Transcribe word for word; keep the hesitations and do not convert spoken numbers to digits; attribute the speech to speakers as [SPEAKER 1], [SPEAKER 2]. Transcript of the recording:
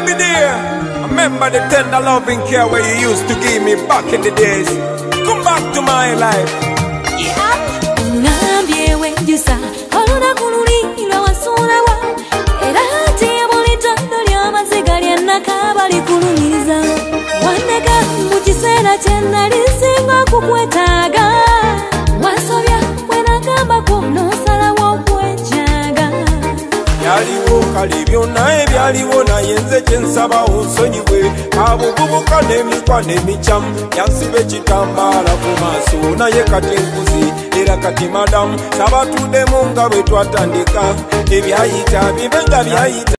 [SPEAKER 1] baby dear, I remember the tender loving care where you used to give me back in the days. Come back to my life.
[SPEAKER 2] Ngambye wenjusa olunaku luliro wasulawa era ate buli tondo ly'amaziga lyennakaba likulumiza wanneka mu kiseera kye nali singa kukwetaaga wasobya bwe nagambako n'osalawo okwenjaga
[SPEAKER 1] byaliwo kale byonna ebyaliwo naye nze kye nsaba onsonyiwe abububuka n'emikwa n'emikyamu yansiba ekitambaala ku maaso naye kati enkuzi era kati madamu sabatuddemu nga bwe twatandika ebyayita bibe nga byayita